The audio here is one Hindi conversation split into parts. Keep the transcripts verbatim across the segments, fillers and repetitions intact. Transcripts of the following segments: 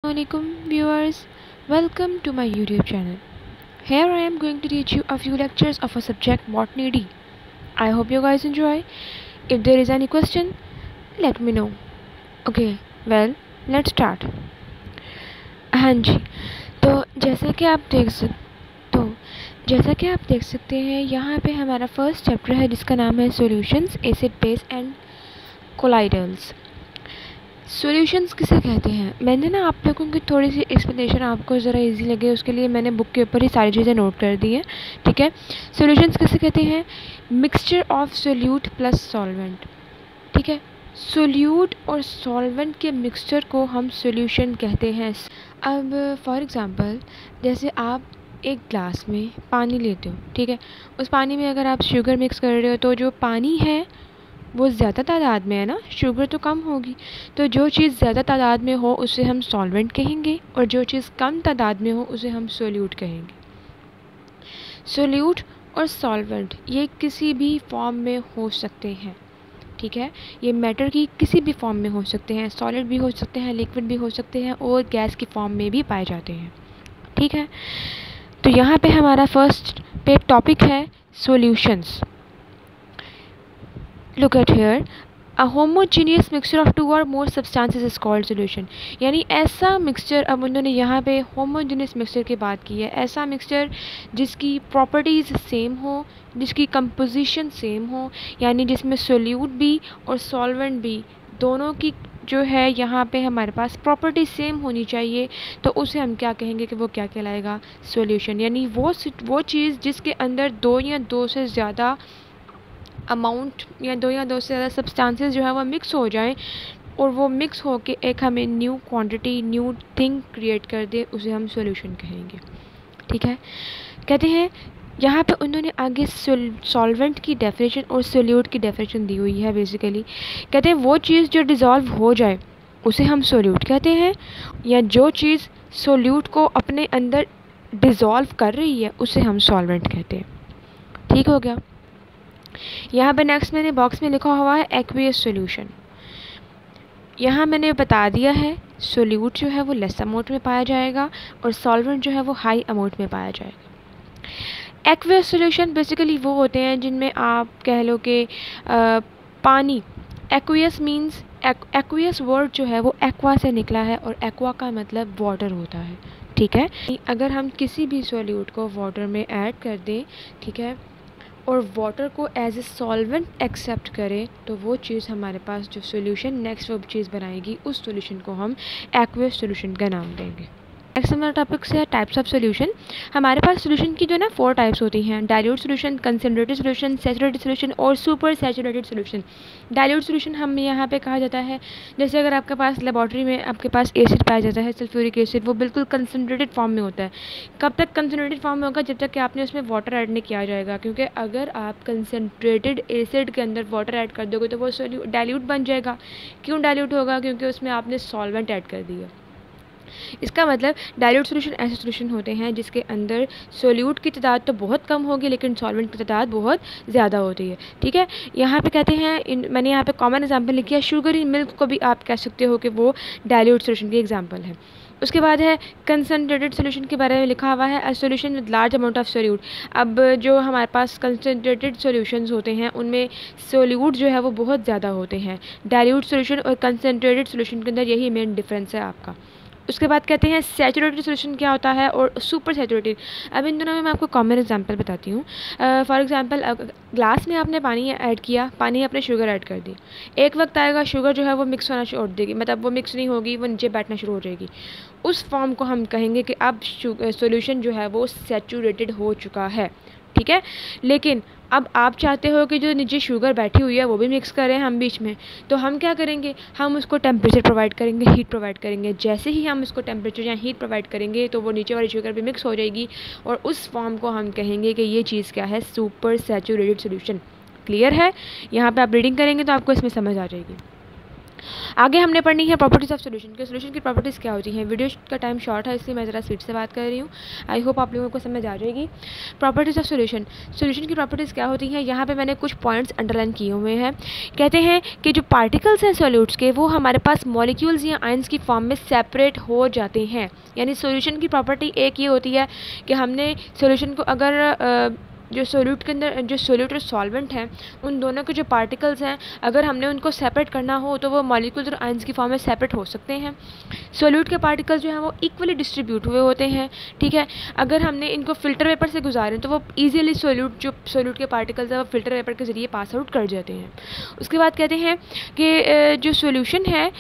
Assalamualaikum viewers, welcome to my YouTube channel. Here I am going to teach you a few lectures of a subject botany D. I hope you guys enjoy. If there is any question, let me know. Okay, well, let's start. हाँ जी, तो जैसा कि आप देख सक तो जैसा कि आप देख सकते हैं यहाँ पे हमारा फर्स्ट चैप्टर है जिसका नाम है solutions, acid base and colloidals. Solutions किसे कहते हैं? मैंने ना आप लोगों की थोड़ी सी एक्सप्लेनेशन आपको ज़रा इजी लगे उसके लिए मैंने बुक के ऊपर ही सारी चीज़ें नोट कर दी हैं, ठीक है। सॉल्यूशंस किसे कहते हैं? Mixture of solute plus solvent, ठीक है। सोल्यूट और सॉल्वेंट के मिक्सचर को हम सॉल्यूशन कहते हैं। अब फॉर एग्ज़ाम्पल जैसे आप एक ग्लास में पानी लेते हो, ठीक है। उस पानी में अगर आप शुगर मिक्स कर रहे हो तो जो पानी है वो ज़्यादा तादाद में है ना, शुगर तो कम होगी। तो जो चीज़ ज़्यादा तादाद में हो उसे हम सॉल्वेंट कहेंगे और जो चीज़ कम तादाद में हो उसे हम सोल्यूट कहेंगे। सोल्यूट और सॉल्वेंट ये किसी भी फॉर्म में हो सकते हैं, ठीक है। ये मैटर की किसी भी फॉर्म में हो सकते हैं, सॉलिड भी हो सकते हैं, लिक्विड भी हो सकते हैं और गैस की फॉर्म में भी पाए जाते हैं, ठीक है। तो यहाँ पे हमारा फर्स्ट पे टॉपिक है solutions. Look at here, a homogeneous mixture of two or more substances is called solution। यानी ऐसा मिक्सचर, अब उन्होंने यहाँ पे homogeneous मिक्सचर की बात की है, ऐसा मिक्सचर जिसकी प्रॉपर्टीज़ सेम हो, जिसकी कंपोजिशन सेम हो, यानी जिसमें सोल्यूट भी और सॉल्वेंट भी दोनों की जो है यहाँ पे हमारे पास प्रॉपर्टी सेम होनी चाहिए, तो उसे हम क्या कहेंगे कि वो क्या कहलाएगा? सॉल्यूशन। यानी वो वो चीज़ जिसके अंदर दो या दो से ज़्यादा अमाउंट या दो या दो से ज़्यादा सब्सटेंसेस जो है वो मिक्स हो जाएं और वो मिक्स हो के एक हमें new quantity, new thing create कर दे, उसे हम सॉल्यूशन कहेंगे, ठीक है। कहते हैं यहाँ पे उन्होंने आगे सॉल्वेंट की डेफिनेशन और सोल्यूट की डेफिनेशन दी हुई है। बेसिकली कहते हैं वो चीज़ जो डिज़ोल्व हो जाए उसे हम सोल्यूट कहते हैं, या जो चीज़ सोल्यूट को अपने अंदर डिज़ोल्व कर रही है उसे हम सॉल्वेंट कहते हैं, ठीक हो गया। यहाँ पे नेक्स्ट मैंने बॉक्स में लिखा हुआ है एक्वियस सॉल्यूशन। यहाँ मैंने बता दिया है सोल्यूट जो है वो लेस अमाउंट में पाया जाएगा और सॉल्वेंट जो है वो हाई अमाउंट में पाया जाएगा। एक्वियस सॉल्यूशन बेसिकली वो होते हैं जिनमें आप कह लो कि पानी, एक्वियस मींस एक्वियस वर्ड जो है वो एक्वा से निकला है और एक्वा का मतलब वाटर होता है, ठीक है। अगर हम किसी भी सोल्यूट को वाटर में ऐड कर दें, ठीक है, और वाटर को एज ए सॉल्वेंट एक्सेप्ट करें तो वो चीज़ हमारे पास जो सॉल्यूशन नेक्स्ट वो चीज़ बनाएगी, उस सॉल्यूशन को हम एक्वियस सॉल्यूशन का नाम देंगे। नेक्स्ट हमारा टॉपिक से है टाइप्स ऑफ सॉल्यूशन। हमारे पास सॉल्यूशन की जो है ना फोर टाइप्स होती हैं: dilute solution, concentrated solution, saturated solution और super saturated solution. Dilute solution हम यहाँ पे कहा जाता है, जैसे अगर आपके पास लेबॉर्ट्री में आपके पास एसिड पाया जाता है, सल्फ्यूरिक एसिड, वो बिल्कुल कंसनट्रेटेड फॉर्म में होता है। कब तक कंसनट्रेटेड फॉर्म में होगा? जब तक कि आपने उसमें वाटर ऐड नहीं किया जाएगा, क्योंकि अगर आप कंसनट्रेटेड एसिड के अंदर वाटर ऐड कर दोगे तो वो डाइल्यूट बन जाएगा। क्यों डाइल्यूट होगा? क्योंकि उसमें आपने सॉल्वेंट ऐड कर दिया। इसका मतलब डाइल्यूट सॉल्यूशन ऐसे सॉल्यूशन होते हैं जिसके अंदर सोल्यूट की तादाद तो बहुत कम होगी लेकिन सॉल्वेंट की तादाद बहुत ज़्यादा होती है, ठीक है। यहाँ पे कहते हैं, इन मैंने यहाँ पे कॉमन एग्जांपल लिखी है, शुगर इन मिल्क को भी आप कह सकते हो कि वो डाइल्यूट सॉल्यूशन की एग्जांपल है। उसके बाद है कंसनट्रेटेड सॉल्यूशन के बारे में लिखा हुआ है, a solution with large amount of solute. अब जो हमारे पास कंसनट्रेटेड सॉल्यूशंस होते हैं उनमें सोल्यूट जो है वो बहुत ज़्यादा होते हैं। डाइल्यूट सॉल्यूशन और कंसनट्रेटेड सॉल्यूशन के अंदर यही मेन डिफरेंस है आपका। उसके बाद कहते हैं सैचुरेटेड सॉल्यूशन क्या होता है और सुपर सैचुरेटेड। अब इन दोनों में मैं आपको कॉमन एग्जांपल बताती हूँ। फॉर एग्जांपल ग्लास में आपने पानी ऐड किया, पानी आपने शुगर ऐड कर दी, एक वक्त आएगा शुगर जो है वो मिक्स होना छोड़ देगी, मतलब वो मिक्स नहीं होगी, वो नीचे बैठना शुरू हो जाएगी। उस फॉर्म को हम कहेंगे कि अब सॉल्यूशन जो है वो सैचुरेटेड हो चुका है, ठीक है। लेकिन अब आप चाहते हो कि जो नीचे शुगर बैठी हुई है वो भी मिक्स करें हम बीच में, तो हम क्या करेंगे? हम उसको टेम्परेचर प्रोवाइड करेंगे, हीट प्रोवाइड करेंगे। जैसे ही हम उसको टेम्परेचर या हीट प्रोवाइड करेंगे तो वो नीचे वाली शुगर भी मिक्स हो जाएगी और उस फॉर्म को हम कहेंगे कि ये चीज़ क्या है? Super saturated solution. क्लियर है? यहाँ पे आप रीडिंग करेंगे तो आपको इसमें समझ आ जाएगी। आगे हमने पढ़नी है प्रॉपर्टीज़ ऑफ सॉल्यूशन के सॉल्यूशन की प्रॉपर्टीज़ क्या होती हैं। वीडियो का टाइम शॉर्ट है इसलिए मैं ज़रा स्पीड से बात कर रही हूँ। आई होप आप लोगों को समझ आ जाएगी। प्रॉपर्टीज़ ऑफ सॉल्यूशन, सॉल्यूशन की प्रॉपर्टीज़ क्या होती हैं, यहाँ पे मैंने कुछ पॉइंट्स अंडरलाइन किए हुए हैं। कहते हैं कि जो पार्टिकल्स हैं सॉल्यूट्स के वो हमारे पास मॉलिक्यूल्स या आयंस की फॉर्म में सेपरेट हो जाते हैं। यानी सॉल्यूशन की प्रॉपर्टी एक ये होती है कि हमने सॉल्यूशन को अगर आ, जो सोल्यूट के अंदर जो सोल्यूट और सॉल्वेंट हैं उन दोनों के जो पार्टिकल्स हैं अगर हमने उनको सेपरेट करना हो तो वो मॉलिक्यूल्स और आयंस की फॉर्म में सेपरेट हो सकते हैं। सोल्यूट के पार्टिकल्स जो हैं वो इक्वली डिस्ट्रीब्यूट हुए होते हैं, ठीक है। अगर हमने इनको फ़िल्टर पेपर से गुजारें तो वो ईजिली सोल्यूट जो सोल्यूट के पार्टिकल्स हैं वो फ़िल्टर पेपर के ज़रिए पास आउट कर जाते हैं। उसके बाद कहते हैं कि जो सोल्यूशन है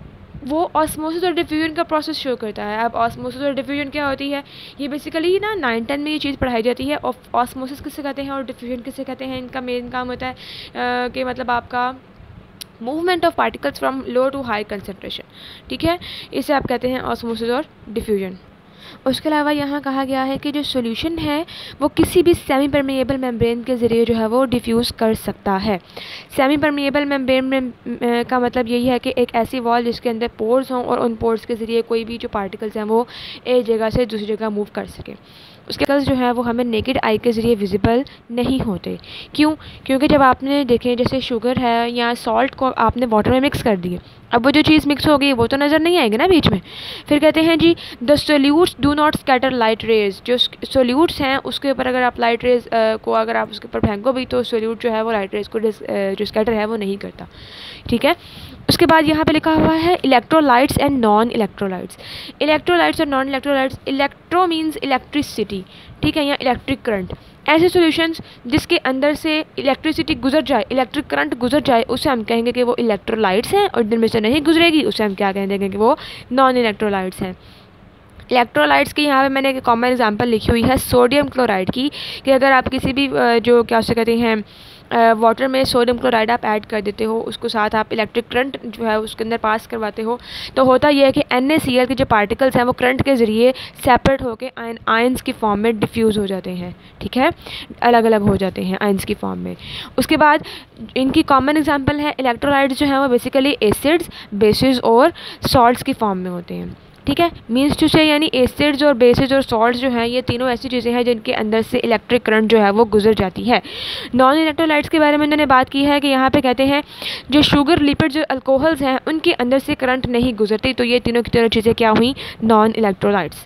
वो ऑस्मोसिस और डिफ्यूजन का प्रोसेस शो करता है। अब ऑस्मोसिस और डिफ्यूजन क्या होती है, ये बेसिकली ना नाइन टेन में ये चीज़ पढ़ाई जाती है। ऑस्मोसिस किसे कहते हैं और डिफ्यूजन किसे कहते हैं, इनका मेन काम होता है कि मतलब आपका movement of particles from low to high concentration, ठीक है। इसे आप कहते हैं ऑस्मोसिस और डिफ्यूजन। उसके अलावा यहाँ कहा गया है कि जो सॉल्यूशन है वो किसी भी सेमी परमिएबल मेम्ब्रेन के ज़रिए जो है वो डिफ्यूज़ कर सकता है। सेमी परमिएबल मेम्ब्रेन में का मतलब यही है कि एक ऐसी वॉल जिसके अंदर पोर्स हों और उन पोर्स के ज़रिए कोई भी जो पार्टिकल्स हैं वो एक जगह से दूसरी जगह मूव कर सके। उसके कल्स जो है वो हमें नेकेड आई के ज़रिए विजिबल नहीं होते। क्यों? क्योंकि जब आपने देखें जैसे शुगर है या सॉल्ट को आपने वाटर में मिक्स कर दिए, अब वो जो चीज़ मिक्स हो गई वो तो नज़र नहीं आएगी ना बीच में। फिर कहते हैं जी the solutes do not scatter light rays, जो सोल्यूट्स हैं उसके ऊपर अगर आप लाइट रेज को अगर आप उसके ऊपर फेंको भी तो सोल्यूट जो है वो लाइट रेज को जो स्कैटर है वो नहीं करता, ठीक है। उसके बाद यहाँ पे लिखा हुआ है electrolytes and non electrolytes. Electrolytes और non electrolytes, electro means electricity, ठीक है, या इलेक्ट्रिक करंट। ऐसे सॉल्यूशंस जिसके अंदर से इलेक्ट्रिसिटी गुजर जाए, इलेक्ट्रिक करंट गुजर जाए, उसे हम कहेंगे कि वो इलेक्ट्रोलाइट्स हैं, और जिनमें से नहीं गुजरेगी उसे हम क्या कहेंगे कि वो नॉन इलेक्ट्रोलाइट्स हैं। इलेक्ट्रोलाइट्स की यहाँ पे मैंने एक कॉमन एग्जांपल लिखी हुई है सोडियम क्लोराइड की, कि अगर आप किसी भी जो क्या उसे कहते हैं वाटर में सोडियम क्लोराइड आप ऐड कर देते हो, उसको साथ आप इलेक्ट्रिक करंट जो है उसके अंदर पास करवाते हो, तो होता यह है कि एन ए सी एल के जो पार्टिकल्स हैं वो करंट के ज़रिए सेपरेट होकर आयन आयंस की फॉर्म में डिफ्यूज़ हो जाते हैं, ठीक है, अलग अलग हो जाते हैं आयंस की फॉर्म में। उसके बाद इनकी कॉमन एग्जांपल है इलेक्ट्रोलाइट्स जो हैं वो बेसिकली एसिड्स, बेसिस और सॉल्ट्स की फॉर्म में होते हैं, ठीक है। मीन्स टू से यानी एसिड्स और बेसिस और सॉल्ट्स जो हैं ये तीनों ऐसी चीज़ें हैं जिनके अंदर से इलेक्ट्रिक करंट जो है वो गुजर जाती है। नॉन इलेक्ट्रोलाइट्स के बारे में उन्होंने बात की है कि यहाँ पे कहते हैं जो शुगर, लिपिड, जो अल्कोहल्स हैं उनके अंदर से करंट नहीं गुजरती, तो ये तीनों की तीनों चीज़ें क्या हुई, नॉन इलेक्ट्रोलाइट्स।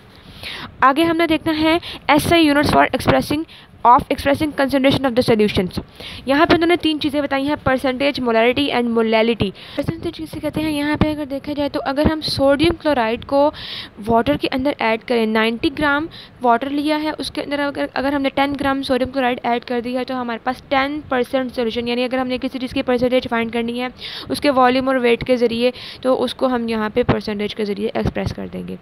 आगे हमने देखना है S I units for expressing of expressing concentration of the solutions. यहाँ पे उन्होंने तीन चीज़ें बताई हैं, percentage, molarity and molality. Percentage किसे कहते हैं, यहाँ पे अगर देखा जाए तो अगर हम सोडियम क्लोराइड को वाटर के अंदर ऐड करें, नब्बे ग्राम वाटर लिया है उसके अंदर अगर अगर हमने दस ग्राम सोडियम क्लोराइड ऐड कर दिया है तो हमारे पास दस परसेंट सोल्यूशन, यानी अगर हमने किसी चीज़ की परसेंटेज फाइंड करनी है उसके वॉल्यूम और वेट के ज़रिए तो उसको हम यहाँ पे परसेंटेज के ज़रिए एक्सप्रेस कर देंगे।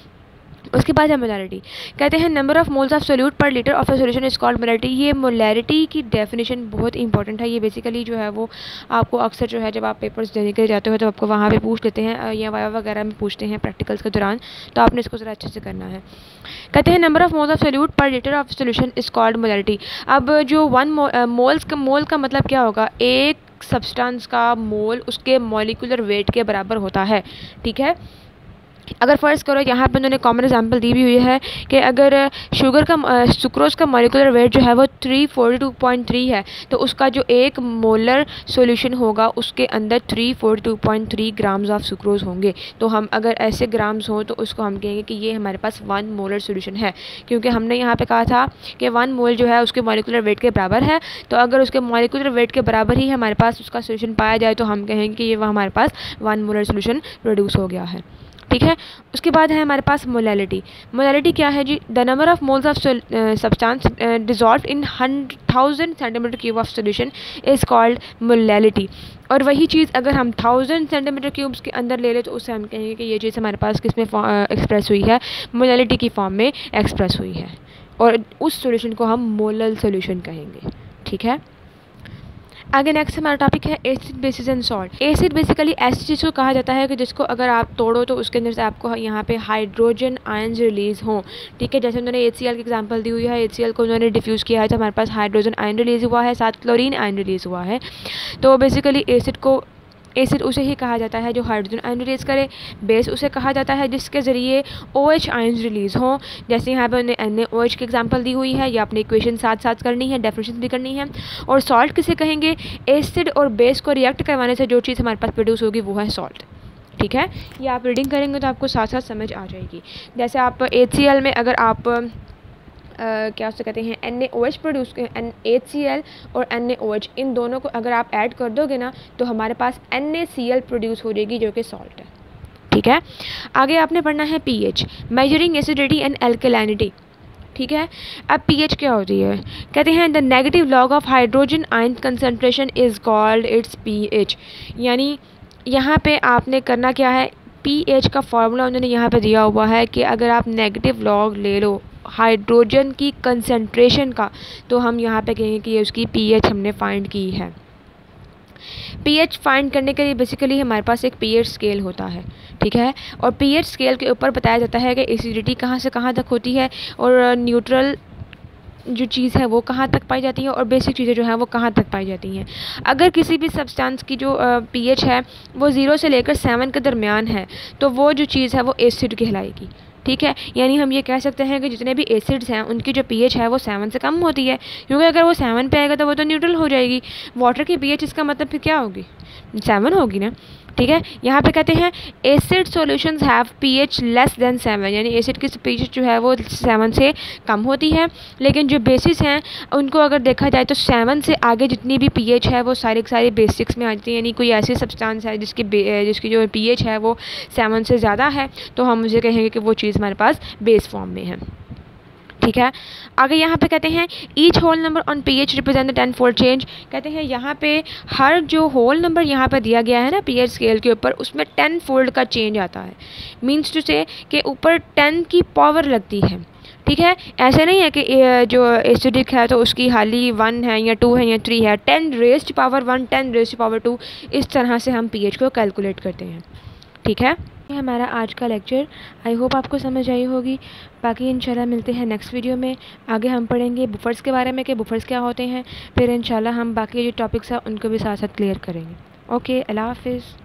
उसके बाद है मोलैरिटी। कहते हैं number of moles of solute per litre of a solution is called molarity. ये मोलैरिटी की डेफिनेशन बहुत इंपॉर्टेंट है। ये बेसिकली जो है वो आपको अक्सर जो है जब आप पेपर्स देने के लिए जाते हो तो आपको वहाँ पे पूछ लेते हैं या वाया वगैरह में पूछते हैं प्रैक्टिकल्स के दौरान, तो आपने इसको ज़रा अच्छे से करना है। कहते हैं number of moles of solute per litre of solution is called molarity. अब जो वन मोल्स का मोल का मतलब क्या होगा, एक सब्सटेंस का मोल उसके मॉलिक्यूलर वेट के बराबर होता है, ठीक है। अगर फ़र्ज़ करो यहाँ पर उन्होंने कॉमन एग्जांपल दी भी हुई है कि अगर शुगर का सुक्रोज़ का मॉलिक्यूलर वेट जो है वो three forty two point three है तो उसका जो एक मोलर सॉल्यूशन होगा उसके अंदर three forty two point three grams of sucrose होंगे। तो हम अगर ऐसे ग्राम्स हों तो उसको हम कहेंगे कि ये हमारे पास वन मोलर सॉल्यूशन है, क्योंकि हमने यहाँ पे कहा था कि वन मोल जो है उसके मॉलिक्यूलर वेट के बराबर है। तो अगर उसके मॉलिक्यूलर वेट के बराबर ही हमारे पास उसका सॉल्यूशन पाया जाए तो हम कहेंगे कि ये वह हमारे पास वन मोलर सॉल्यूशन प्रोड्यूस हो गया है, ठीक है। उसके बाद है हमारे पास मोलैलिटी। मोलैलिटी क्या है जी, the number of moles of substance dissolved in thousand centimetre cube of solution is called molality. और वही चीज़ अगर हम थाउजेंड सेंटीमीटर क्यूब्स के अंदर ले लें तो उससे हम कहेंगे कि ये चीज़ हमारे पास किस में एक्सप्रेस हुई है, मोलैलिटी की फॉर्म में एक्सप्रेस हुई है, और उस सॉल्यूशन को हम मोलल सॉल्यूशन कहेंगे, ठीक है। आगे नेक्स्ट हमारा टॉपिक है acid, bases and salt. Acid basically ऐसी चीज़ को कहा जाता है कि जिसको अगर आप तोड़ो तो उसके अंदर से आपको यहाँ पे हाइड्रोजन आयंस रिलीज़ हों, ठीक है। जैसे उन्होंने एच सी एल की एग्जांपल दी हुई है, एच सी एल को उन्होंने डिफ्यूज़ किया है तो हमारे पास हाइड्रोजन आयन रिलीज़ हुआ है, साथ क्लोरीन आयन रिलीज़ हुआ है। तो बेसिकली एसिड को एसिड उसे ही कहा जाता है जो हाइड्रोजन आयन रिलीज़ करे, बेस उसे कहा जाता है जिसके ज़रिए ओ एच आयन रिलीज़ हों। जैसे यहाँ पर उन्हें एन ए ओ एच की एग्जाम्पल दी हुई है, या अपनी इक्वेशन साथ साथ करनी है, डेफिनेशन भी करनी है। और सॉल्ट किसे कहेंगे? एसिड और बेस को रिएक्ट करवाने से जो चीज़ हमारे पास प्रोड्यूस होगी वो है सॉल्ट। ठीक है, ये आप रीडिंग करेंगे तो आपको साथ साथ समझ आ जाएगी। जैसे आप एच सी एल में अगर आप Uh, क्या उससे कहते हैं N A O H produce, N H C L और एन ए ओ एच, इन दोनों को अगर आप ऐड कर दोगे ना तो हमारे पास N A C L produce हो जाएगी जो कि सॉल्ट है। ठीक है, आगे आपने पढ़ना है पीएच, मेजरिंग एसिडिटी एंड एल्कलाइनिटी। ठीक है, अब पीएच क्या होती है? कहते हैं the negative log of hydrogen ion concentration is called its pH. यानी यहाँ पे आपने करना क्या है, पीएच का फॉर्मूला उन्होंने यहाँ पे दिया हुआ है कि अगर आप नेगेटिव लॉग ले लो हाइड्रोजन की कंसंट्रेशन का, तो हम यहाँ पे कहेंगे कि उसकी पीएच हमने फाइंड की है। पीएच फाइंड करने के लिए बेसिकली हमारे पास एक पीएच स्केल होता है। ठीक है, और पीएच स्केल के ऊपर बताया जाता है कि एसिडिटी कहाँ से कहाँ तक होती है, और न्यूट्रल जो चीज़ है वो कहाँ तक पाई जाती है, और बेसिक चीज़ें जो हैं वो कहाँ तक पाई जाती हैं। अगर किसी भी सब्सटेंस की जो पीएच है वो ज़ीरो से लेकर सेवन के दरमियान है तो वो जो चीज़ है वो एसिड कहलाएगी। ठीक है, यानी हम ये कह सकते हैं कि जितने भी एसिड्स हैं उनकी जो पीएच है वो सेवन से कम होती है, क्योंकि अगर वो सेवन पे आएगा तो वो तो न्यूट्रल हो जाएगी। वाटर की पीएच इसका मतलब फिर क्या होगी? सेवन होगी ना। ठीक है, यहाँ पे कहते हैं acid solutions have pH less than seven, यानी एसिड की पीएच जो है वो सेवन से कम होती है। लेकिन जो बेसिस हैं उनको अगर देखा जाए तो सेवन से आगे जितनी भी पीएच है वो सारी सारी बेसिक्स में आती है। यानी कोई ऐसी सब्सटेंस है जिसकी जिसकी जो पीएच है वो सेवन से ज़्यादा है तो हम उसे कहेंगे कि वो चीज़ हमारे पास बेस फॉर्म में है। ठीक है, आगे यहाँ पे कहते हैं each whole number on pH represent the ten fold change. कहते हैं यहाँ पे हर जो होल नंबर यहाँ पे दिया गया है ना पीएच स्केल के ऊपर, उसमें टेन फोल्ड का चेंज आता है। मीन्स टू से कि ऊपर टेन की पावर लगती है। ठीक है, ऐसे नहीं है कि जो एसिडिक है तो उसकी हाली वन है या टू है या थ्री है, ten raised power one, ten raised power two, इस तरह से हम पीएच को कैलकुलेट करते हैं। ठीक है, ये हमारा आज का लेक्चर, आई होप आपको समझ आई होगी। बाकी इंशाल्लाह मिलते हैं नेक्स्ट वीडियो में। आगे हम पढ़ेंगे बुफर्स के बारे में कि बुफर्स क्या होते हैं, फिर इंशाल्लाह हम बाकी जो टॉपिक्स हैं उनको भी साथ साथ क्लियर करेंगे। ओके, अल्लाह हाफिज़।